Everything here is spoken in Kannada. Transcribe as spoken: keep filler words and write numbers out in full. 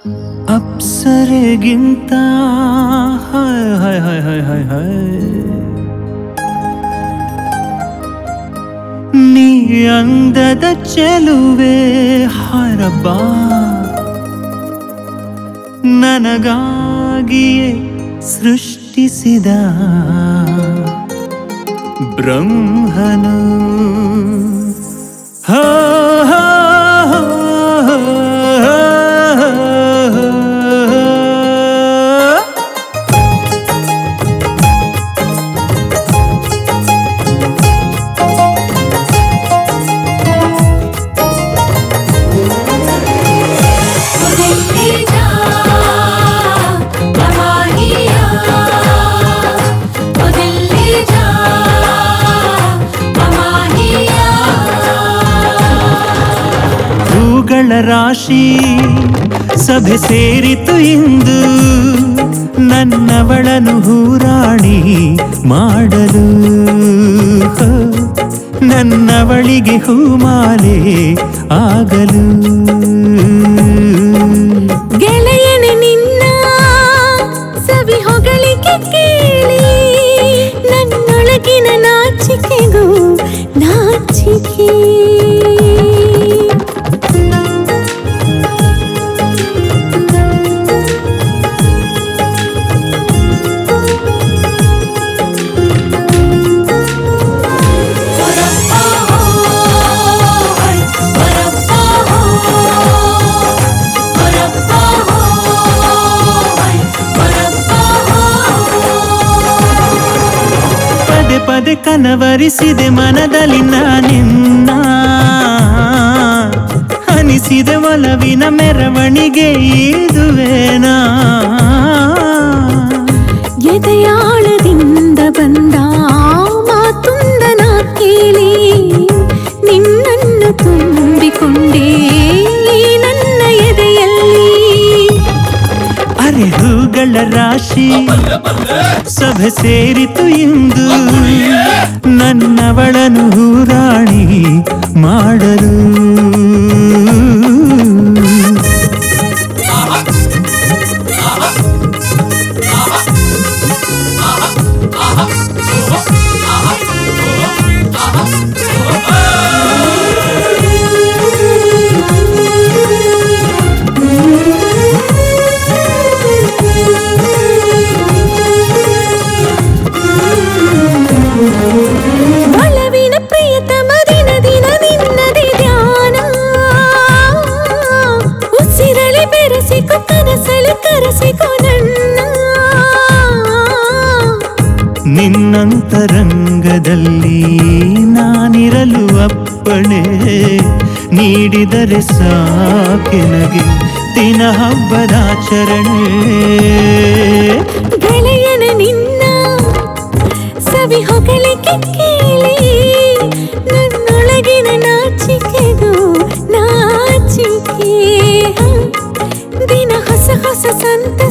ಅಪ್ಸರೆಗಿಂತ ಹಾಯ್ ಹಾಯ್ ಹಾಯ್ ಹಾಯ್ ಹಾಯ್ ಹಾಯ್ ನೀ ಅಂದದ ಚೆಲುವೆ ಹರಬಾ ನನಗಾಗಿಯೇ ಸೃಷ್ಟಿಸಿದ ಬ್ರಹ್ಮನು ಹಾ ರಾಶಿ ಸಭೆ ಸೇರಿತು ಇಂದು ನನ್ನವಳನು ಹೂರಾಣಿ ಮಾಡಲು ನನ್ನವಳಿಗೆ ಹೂಮಾಲೆ ಆಗಲು ಗೆಳೆಯನೆ ನಿನ್ನ ಸವಿ ಹೊಗಳಿಕೆ ಕೇಳಿ ನನ್ನೊಳಗಿನ ನಾಚಿಕೆಗೂ ನಾಚಿಕೆ ಪದೇ ಕನವರಿಸಿದೆ ಮನದಲ್ಲಿ ನಾನಿನ್ನ ಅನಿಸಿದೆ ಒಲವಿನ ಮೆರವಣಿಗೆ ಇದುವೇನಾ ಎದೆಯಾಳದಿಂದ ಬಂದ ಮಾತುಂದನ ಕೇಳಿ ನಿನ್ನನ್ನು ತುಂಬಿಕೊಂಡೇ ನನ್ನ ಎದೆಯಲ್ಲಿ ಅರೆ ಹೂಗಳ ರಾಶಿ ಸಭೆ ಸೇರಿತು ಇಂದು ನನ್ನವಳನು ಹೂರಾಣಿ ಮಾಡಲು ಒಲವಿನ ಪ್ರಿಯತಮ ದಿನ ದಿನ ನಿನ್ನದೇ ಧ್ಯಾನ ಉಸಿರಲಿ ಬೆರೆಸಿಕೊ ಕನಸಲಿ ಕರೆಸಿಕೊ ನನ್ನ ನಿನ್ನಂತರಂಗದಲ್ಲಿ ನಾನಿರಲು ಅಪ್ಪಣೆ ನೀಡಿದರೆ ಸಾಕೆನಗೆ ದಿನ ಹಬ್ಬದಾಚರಣೆ ಗೆಳೆಯನ ನಿನ್ನ ಸವಿ ಹೊಗಳಿಕೆ ಕೇಳಿ ನನ್ನೊಳಗಿನ ನಾಚಿಕೆಗೂ ನಾಚಿಕೆ ದಿನ ಹೊಸ ಹೊಸ ಸಂತ